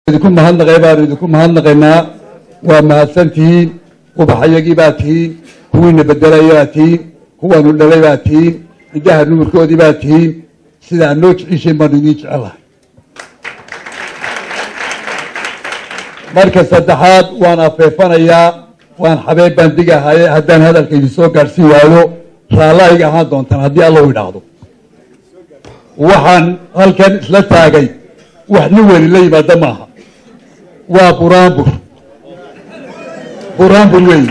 idinku mahadnaqay baan idinku mahadnaqaynaa waa mahadsantihiin ubaxayagii baa tihiin kuwiina bedelaya baa tihiin kuwaanu dhalay baa tihiin indhaha nuurkoodii baa tihiin sidaa noo jeceshay baanu idiin jecelahay marka saddexaad waan afeefanayaa waan xabeen baan digahaye haddaan hadalka idin soo gaadhsiin waayo raallahayga ahaan doontaan haddii alla u idhaahdo waxaan halkan isla taagay wax nin weli la yimaada maaha waa buraanbur weeye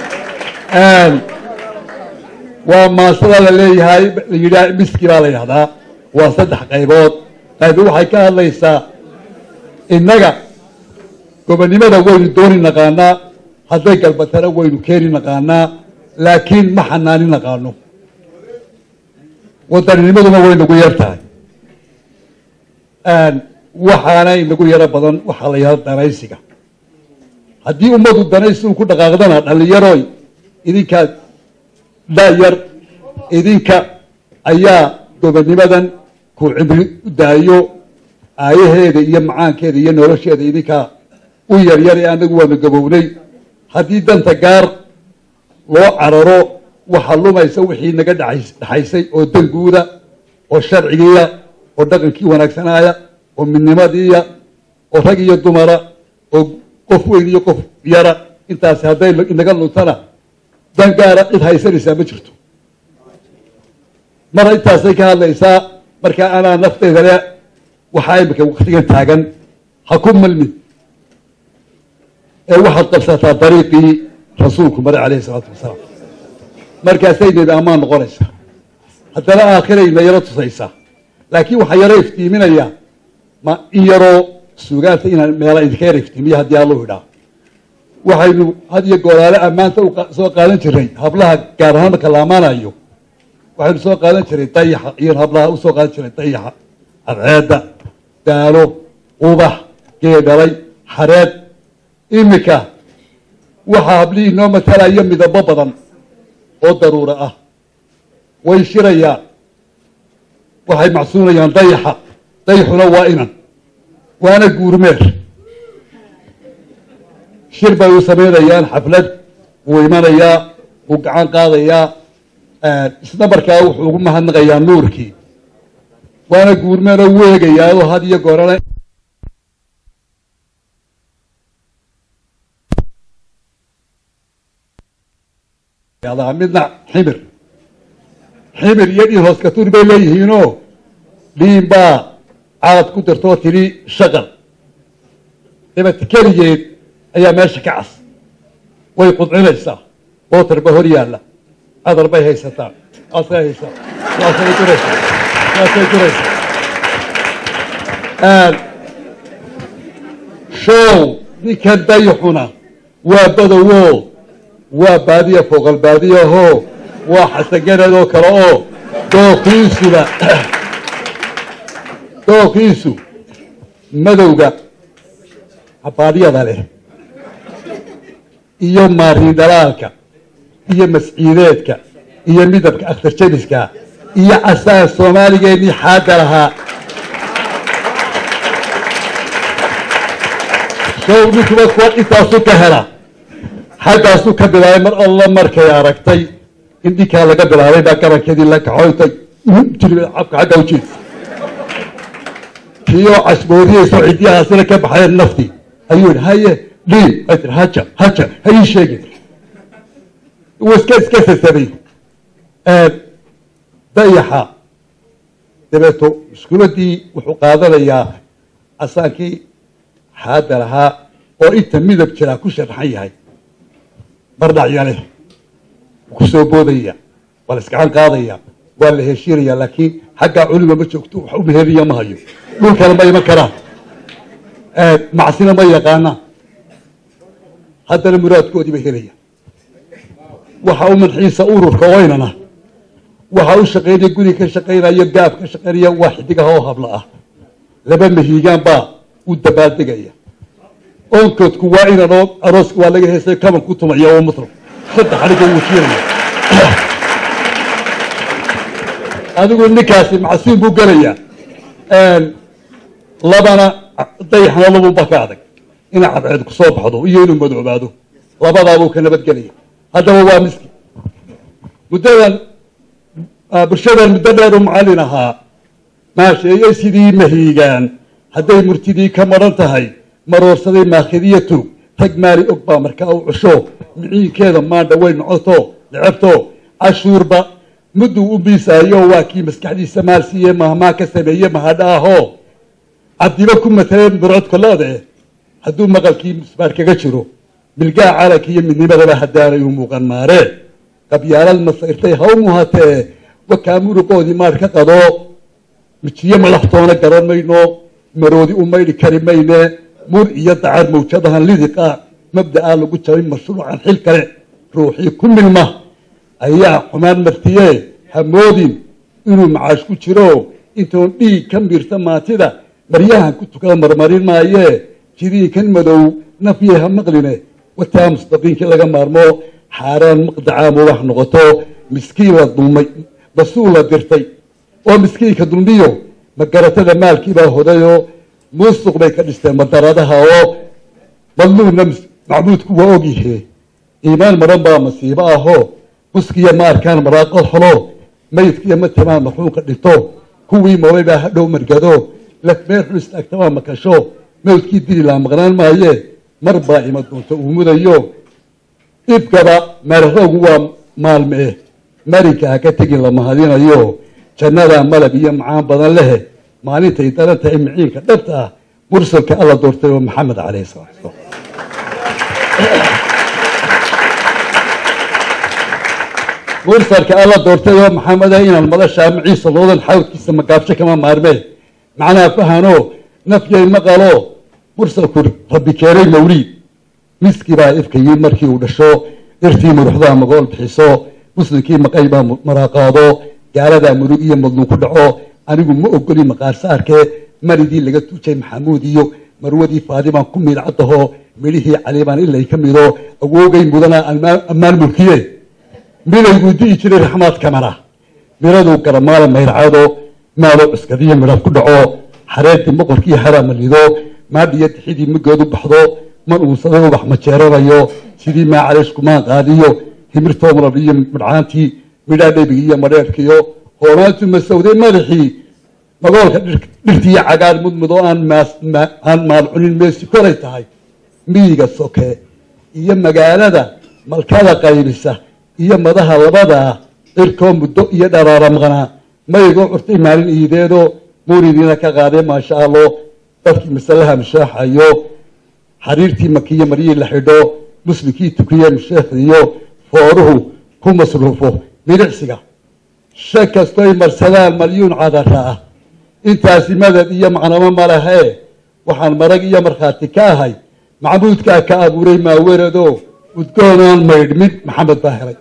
waa maasada la leeyahay la yidhaha miski baa la yidhahdaa waa 3 qaybood qaybi waxay ka hadlaysaa innaga gobonimada waynu dooni naqaanaa hadday galbatana waynu keeni naqaanaa laakiin ma xanaani naqaano wadanninimaduna way nagu yar tahay waxaanay nagu yaro badan waxaa la yidhahda danaysiga haddii ummadu danaysigu ku dhaqaaqdana dhallinyaroy idinkaa daayar idinka ayaa gobonnimadan ku cibri u daayo aayaheeda iyo macaankeeda iyo nolosheeda idinkaa u yaryar ee anagu waanu gabownay haddii danta gaar loo cararo waxaa lumaysa wixii naga dhaxaysay oo danguuda oo sharcigiiya oo dhaqankii wanaagsanaaya oo midnimadiiya oo rag iyo dumara oo qof weyn iyo qof yara intaasi hadday inaga luntana dan gaara cid haysanaysaa ma jirto mar intaasay ka hadlaysaa markaa anaa nafteyda le waxaa imika waktigan taagan ha ku milmin ee waxaad qabsataa dariiqii rasuulku maray calayhi salaatu wasalaam markaasayneeda ammaan noqonaysaa haddana aakhirayna yaro tusaysaa laakiin waxaa yaro iftiiminayaa ma in yaroo suugaanta inaan meela idinka yar iftiimiya haddii allahu idhaa waxaynu had iyo gooraale ammaanta soo qaadan jiray hablaha gaar ahaan marka la ammaanayo waxaynu soo qaadan jiray dayaxa iyo hablaha u soo qaadan jiray dayaxa cadceedda daalo ubax geedhalay xareed imika waxaa hablihii noo matalayo midabo badan oo daruura ah way shirayaan waxay macsuunayaan dayaxa dayaxuna waa inan waana guurmeer shir bay u samaynayaan xaflad wuu imanayaa wuu gacan qaadayaa isla markaa wuxuu ugu mahadnaqayaa nuurkii waana guurmeer oo weegayaadoo had iyo goorana midna ximir iyo dhiin hoos katuur bay leeyihiinoo dhiin baa caad ku dirtoo tidhi shaqal dabati keligeed ayaa meesha ka cas way qudcinaysaa bootar ba hor yaalla cadar bay haysataa asay haysaa saasay duraysaa show ninkan dayaxuna waa badowo waa baadiya fooqal baadiyaho waa xasanganadoo kale oo dooqiisu madowga baadiyada leh iyo maariin dhalaalka iyo masciideedka iyo midabka akhtar jabiska iyo casaan soomaaligeennii xaadda lahaa show ninkuba kuwa intaasu ka hela xaggaasuu ka bilaabay mar alla markay aragtay in dhinkaa laga bilaabay baa garankeedii la kaxoytay abka xagga ujeedsa kiyo cashboodiyayso cidyahaasina ka baxayen naftii ayuu yidhi haye dhiin ay tir haja ha ii sheegin wuu iska sasabay dayaxa dabeeto iskuuladii wuxuu qaadanayaa asaankii xaadda lahaa oo inta midab jiraa ku sharaxan yahay bardhacya leh ku soo boodaya waa la iskacan qaadaya waa la heshiinaya laakiin xaggaa culima ma joogto wax u meheriya ma hayo dhulkana ma iman karaan macsina ma yaqaanaan haddana muraadkoodii bay helayaan waxa u manxiisa ururka oynana waxa u shaqaynaya guriga ka shaqaynaya gaab ka shaqaynaya waa xidigaha oo habla ah laba mahiigaan baa u dabaaldegaya oonkoodku waa inan oo aroosku waa laga heesay kaban ku tumaya oo mutlaq 3 xariga uu shiiraya adigu ninkaasi macsuum buu galayaa labana dayaxna lagu bakaaday ina cadceed ku soo baxdo iyo inuu madoobaado labadaabuu ka nabadgelaya haddaba waa miski muddadan bulshadan muddo dheer u macallin ahaa maasheeyey sidii mahiigaan hadday murtidii ka maran tahay maroorsaday maakhiriya tug rag maali og baa markaa u cusho miciinkeeda maandha way nocoto lecebto cashuurba mudduu u biisaayo waa kii maskaxdiisa maalsiiye mahmaa ka sameeye mahadha ahoo cabdiba ku mataleen burcodkoloode hadduu maqalkii musbaar kaga jiro bilgaa calanka iyo midnimadaba haddaanay u muuqan maaree qabyaalad masayrtay ha u muhatee wakaa muruqoodii maadh ka qado mijiyo madaxtoona garan mayno maroodi u maydhi kari mayne mur iyo dacar mawjadahan lidiqa mabda'aa lagu jabay mashruucan xil kale ruuxii ku milma ayaa xumaan martiye hamoodin inuu macaash ku jiro intoon dhiig ka miirta maatida maryahan ku tukada marmarin maayee jiriinkan madow nafyey ha maqline wataa mustaqiinkii laga maarmo xaaraan maqdacaa mubax noqoto miskiin la dulmay basuu la dirtay oo miskiinka dulmiyo magaratada maalkiibaa hodayoo muusuq bay ka dhisteen madaradaha oo madluunna macbuudku waa ogyahe iimaan maran baa masiibo ahoo muskiya ma arkaan maraaqad xolo maydkiiyo ma timaan marxuunka dhinto kuwii moobay baa hadhow margado lafmeel xul istaagtamaa makasho mawdkii dili laa maqnaan maaye mar baa ima doonto uu mudayo ibkaba meeraroogu waa maalmee marinka ha ka tegin la mahadinayo jannadaa malab iyo macaan badan lehe maalintay daran tahay miciinka dhabta ah mursalka alla doortay oo maxamed calayhi salaatu mursalka alla doortay oo maxameda inaan madashaa maciisa loodan xawdkiisa magaabsho kama maarmee macnaha fahanoo nafyay maqalo mursalku rabbi keenay mawliid miskii baa ifkayii markii uu dhasho irtii muruxdaa magool bixiso muslimkii maqay baa maraaqaado gaaladaa murug iyo madluun ku dhaco anigu ma ogoli maqaarsaarkee maridii laga tuujay maxamuud iyo marwadii faadibaan ku miidcadaho midhihii caliibaan ilay ka mido awoogay mudanaa ammaan mulkiye midayguu di'i jiray raxmaad kamana miraduu garamaala mayrcaado maaloo cuskadiyo midhab ku dhaco xareertii boqorkii haraa malido maadhiyo dixidii mugoodu baxdo man uunsada ubax majeeranayo sidii maa caleeshkumaan qaadiyo himirtoo malab iyo midhcaantii midhaa dhebigi iyo madheerhkiyo hoonaantu masawday madaxii magoolka dhirtiiyo cagaar mudmudoo aan maal cunin meesi kolay tahay miyiga soke iyo magaalada malkada qaybisa iyo madaha labadaa cirkoo muddo iyo dharaara maqnaa maygoo curtay maalin iideedoo muuridiina ka qaaday maasha allo dadkii masalaha mashaaxayo xariirtii makiyo maryii la xidho muslimkii tukiye musheekhdiyo fooruhu ku masruufo milicsiga shan kastoy marsadaan malyuun cadara ah intaasi madad iyo macnamo ma lahee waxaan marag iyo markhaati ka ahay macbuudkaa ka abuuray maaweradoo udgoonaan maydhmin maxamed baa helay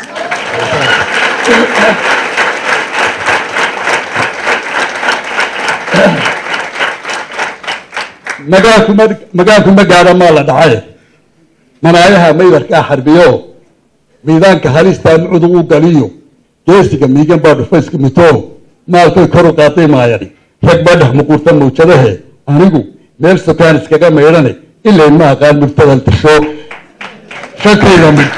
magaanku ma gaadha maa la dhacay manaayaha maydarkaa xarbiyo miidaanka halistaa mucdu u galiyo geesiga miigan baa dhufayska mito maalkoy kor u qaaday maayadhi rag baa dhex muquurta mawjadahe anigu meel sokaan iskaga maydhane ilayn ma aqaan murtadal tisho shankayda mid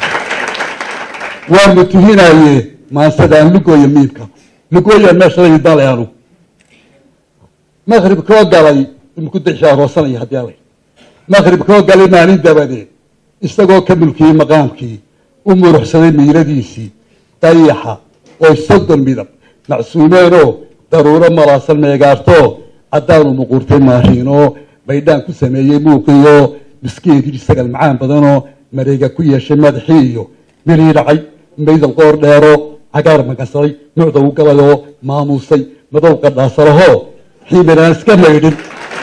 waa mutuhinaye maansadaan lugooya miibka lugooya meeshaday dalay anu maqrib koo galay imku dixshaa roosanaya haddii alay maqrib koo galay maalin dabadeed isagoo ka mulkiyey maqaamkii u muruxsaday miiladiisii dayaxa oo 30 midab macsuumeenoo daruuro malaasan meegaarto haddaanu muquurtay maariinoo baydhaan ku sameeyey muuqiyo miskiinkii sagal macaan badanoo mareega ku yeeshay madaxii iyo mirii dhacay maydal qoor dheero cagaar magasaday nuucda u galayoo maamuusay madow qadhaasarahoo xiimiraan iska maydhin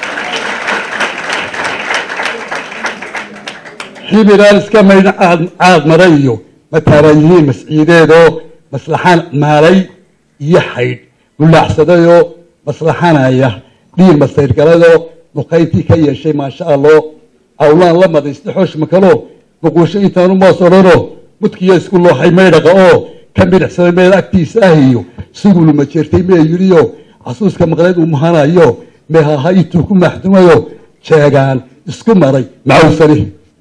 xiimiraan iska maydhin caad maray iyo mataaran yihiin masciideedoo maslaxaan maalay iyo xaydh mulaaxsadayoo maslaxanaya dhiil masayrgalayoo muqayntii ka yeeshay maasha allo awlaan la madaysta xoosh makalo muquusho intaanu moos odhanoo mudkiyo isku looxay maydhaqa oo ka midhacsaday meel agtiisa ah iyo sugulu ma jeertay mee yidhiyo xasuuska maqleed uu mahanayo mehaha intuu ku maxdumayo jeegaan isku maray macawsani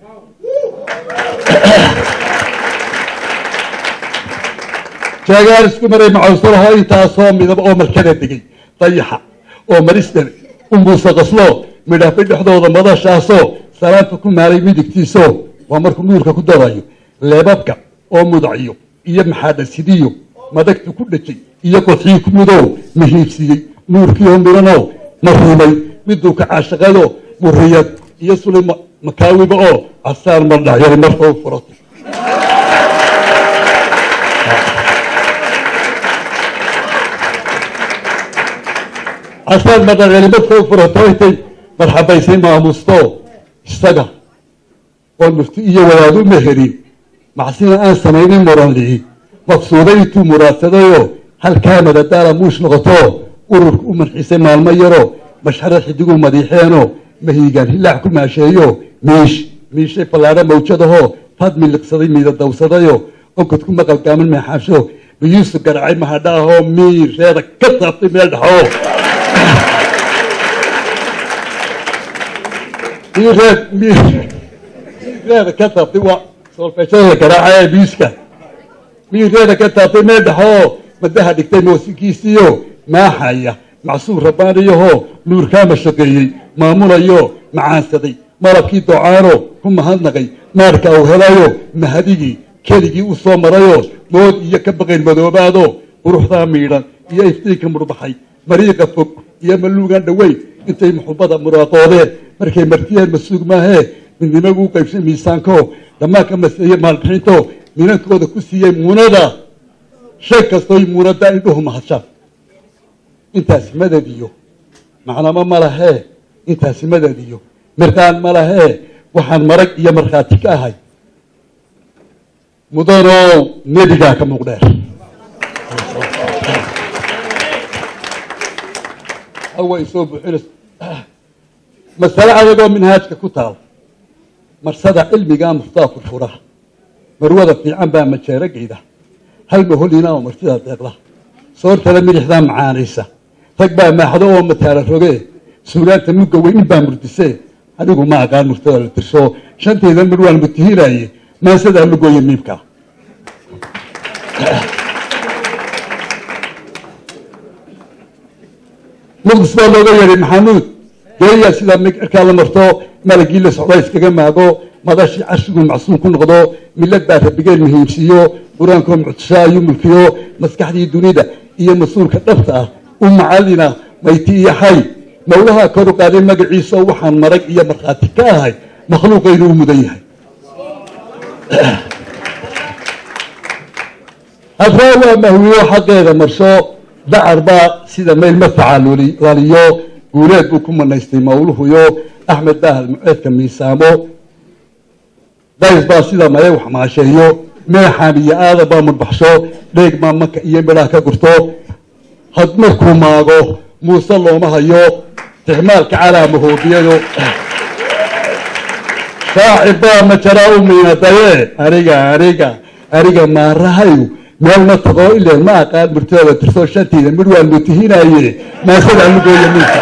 jeegaan isku maray macawsanaho intaasoo midaba oo markada degay dayaxa oo maristan umbuusa qaslo midhaafay dhexdooda madashaasoo salaanta ku maalay midigtiiso waa markuu nuurka ku darayo leebabka oo mudacyo iyo maxaadhasidiyo madagtu ku dhajay iyo qodxii ku mudow mahiibsiiyey nuurkiioo midhanoo marhumay miduu ka caashaqado muriyad iyo sulay makaawiba oo casaan mardhacyay markau furatay casaan mardhacyay markau furato intay marxabaysay maamuusto isaga oo mufti iyo wadaadu meherin macsina aan samaynin muranlici maqsuuday intuu muraadsadayoo halkaa madadaala muush noqoto ururka u marxisay maalmo yaroo mashxara xidiguu madiixeenoo mahiigaan hilaac ku maasheeyo miishay fallaadho mawjadahoo fad miliqsaday miida dawsadayoo onkod ku maqalgaaman meexaasho miyuusu garacay mahadha ahoo miireeda ka taabtay meel dhaxoo miireeda ka taabtay waa solfeeshada la garaacay biiska miireeda ka taabtay meel dhaxoo madaha dhigtay moosinkiisiyo maaxaya macsuur rabbaaniyahoo nuurkaama shaqeeyey maamulayo macaansaday malabkii docaano ku mahadnaqay naarka uu helayo mahadigii keligii u soo marayoo mood iyo ka baqayn madoobaado quruxdaa miidhan iyo iftiinka murbaxay mariiqa fog iyo maluugan dhaweyn intay muxubada muraaqoodeen markay martiyeen masuug maahee midnimaguu qaybshay miisaanko dhammaanka maseeye maalbixinto minankooda ku siiyey muunada shay kastooy muunada indhuhu mahadshaan intaasi madadiyo macnamo ma lahee intaasi madadiyo mirqaan ma lahee waxaan marag iyo markhaati ka ahay mudanoo nebigaa ka muuqdheer way soo buuxinayso masale adagoo minhaajka ku taal marsada cilmigaa muftaa furfura marwada fiican baa majeeragayda hal maholina oo martida deeqda soortala midixdaa macaanaysa rag baa maaxdo oo mataala roge suulaanta mugga weynin baa murdisee anigu ma aqaan murtada la tirso shantaydan mar waan mutihinaye maansadaa lugooya miibka muqdis baa looga yeedhay maxamuud geeyaa sidaa markaa la marto malagii la socda iskaga maago madashii carshiguu macsuum ku noqdo milad baa rabigeen muhiimsiiyo qur-aankoo mucjishaa ayuu mulkiyo maskaxdii dunida iyo mas-uulka dhabta ah u macalina mayti iyo xay mawlahaa kor u qaaday magaciisa waxaan marag iyo markhaati ka ahay makhluuqa inuu mudan yahay hadraa waa mahwiyo xaqeeda marsho dacar baa sida mayl marfaca laliyo guuleed buu ku manaystay mawluhuyo axmed baahal muceedka miisaamo days baa sida maya wax maasheeyo meexaan iyo aada baa mudbaxsho dheeg maa maka iyo midhaha ka gurto had markuu maago muuse looma hayo tixmaalka calaamahoobiyado shaacir baa majaraa u miinadaye aniga maarahayu meel ma tago ileen ma aqaan murtooda tirso shantayda midh waan mutihinaye maasada lugooya miinka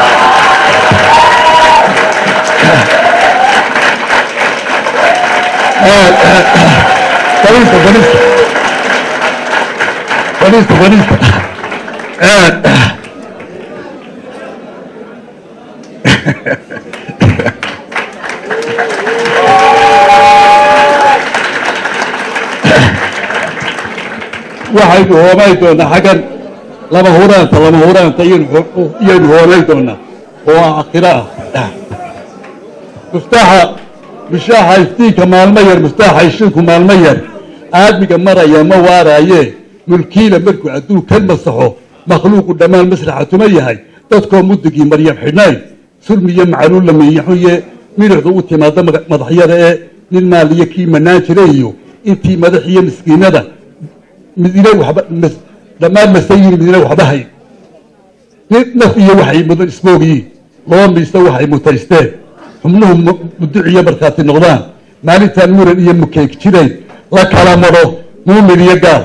waxaynu hoomay doonaa xaggan lama huraanta iyaynu hoomay doonaa oo aakhira ah muftaaxa mishaaxa iftiinka maalmo yar muftaaxa ishinku maalmo yar aadmiga maraya ma waaraaye mulkiila markuu adduun kan masaxo makhluuqu dhammaan masraxa tuma yahay dadkoo mudigii maryam xidhnayn sulmi iyo macaluul la miyaxuye midixdu u timaado madaxyada ee nin maaliyo kii manaan jiray iyo intii madax iyo miskiinada midina waxba dhammaan masayin midina waxba hay naf iyo waxay mudan ismoogyiin loo miista waxay mutaysteen xubnuhu muduciyo markhaati noqdaan maalintaan muran iyo mukeeg jirayn la kala maro muumin iyo gaal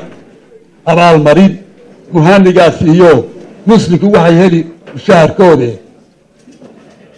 abaalmarin muhaanigaas iyo muslimku waxay heli mushaharkoode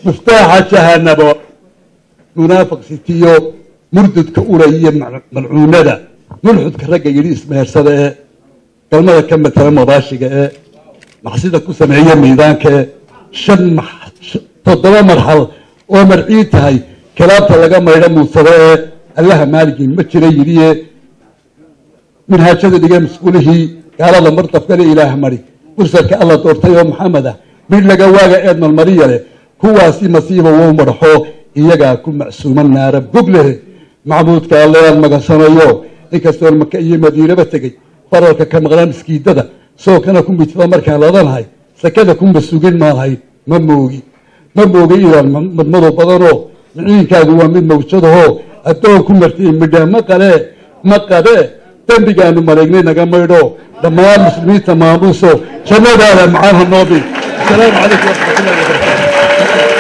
مفتاح جهنم منافق ستيو مردد كأولية ملعونة ملحد كرجع يجري اسمه سدا كلمة كم ترى مباشرة محسدة كسمعية ميدان كشن تضرب مرحلة ومرعيت هاي كلام تلقى ما يرمو صدا الله مالك متشري يجري من هالشدة دقيقة مسؤوله قال الله مرتف قال إله مري ورسلك الله تورتي يوم محمد من لقى واقع ابن المرية هو سي مصيبه ومرحو إيجا كل معصوم النار بقله معبود كالله المقصنيو إنكسر مكة مدينة بتجي فرق كم غرام سكيدة سو كان كم بيتفمر كان لذان هاي سكذا كم بالسوقين ما هاي مموجي إلى مضمضو بدرو نعين كانوا من موجوده هو الدور كم مرتين مدام ما قله تنبيجانو مريجنا نجمعيرو دمار مسلمين تماموسو شنو هذا معاه النبي السلام عليكم ورحمة الله وبركاته.